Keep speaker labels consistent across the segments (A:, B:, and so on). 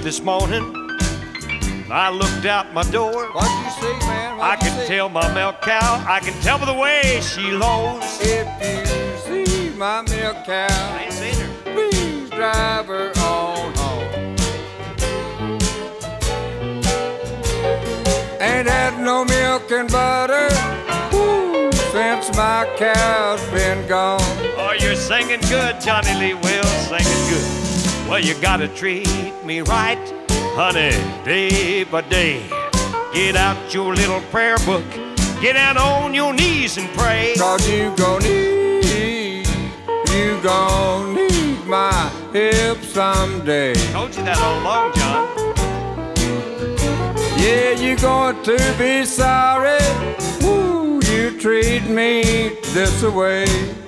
A: this morning. I looked out my door.
B: What you see, man?
A: I can tell my milk cow. I can tell by the way she lows.
B: If you see my milk cow,
A: I ain't seen her.
B: please drive her on home. Ain't had no milk and butter since my cow's been gone.
A: Oh, you're singing good, Johnny Lee Wills, singing good. Well, you gotta treat me right, honey, day by day. Get out your little prayer book, get down on your knees and pray.
B: 'Cause you gon' need my help someday.
A: Told you that all along, John.
B: Yeah, you're going to be sorry. Woo, you treat me this way.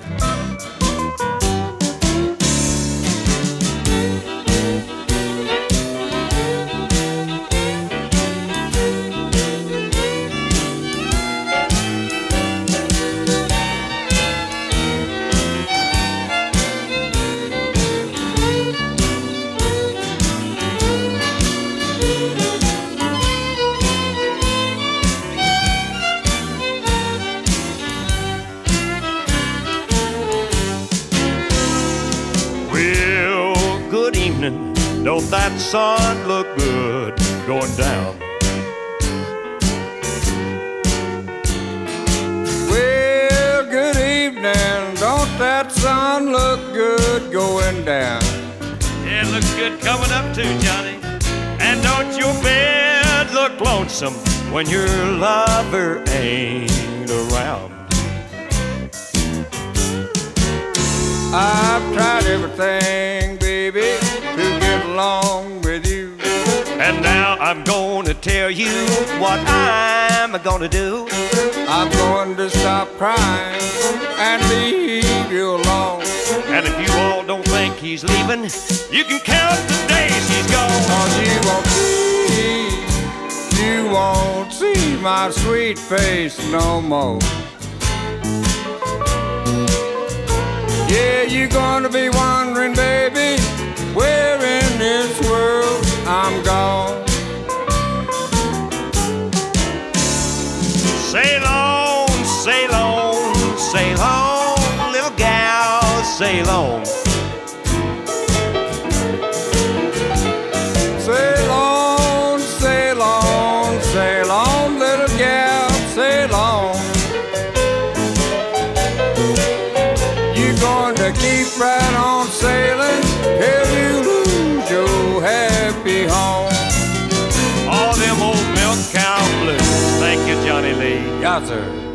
A: Good evening, don't that sun look good going down?
B: Well, good evening, don't that sun look good going down?
A: Yeah, it looks good coming up too, Johnny. And don't your bed look lonesome when your lover ain't around?
B: I've tried everything, baby, to get along with you.
A: And now I'm gonna tell you what I'm gonna do.
B: I'm going to stop crying and leave you alone.
A: And if you all don't think he's leaving, you can count the days he's gone.
B: 'Cause you won't see my sweet face no more. Yeah, you're gonna be wondering, baby, where in this world I'm gone.
A: Sail on, sail on, sail on, little gal, sail on.
B: Sail on, sail on, sail on, little gal, sail on. You're going to keep right on sailing till you lose your happy home.
A: All them old milk cow blues. Thank you, Johnny Lee.
B: Yes, sir.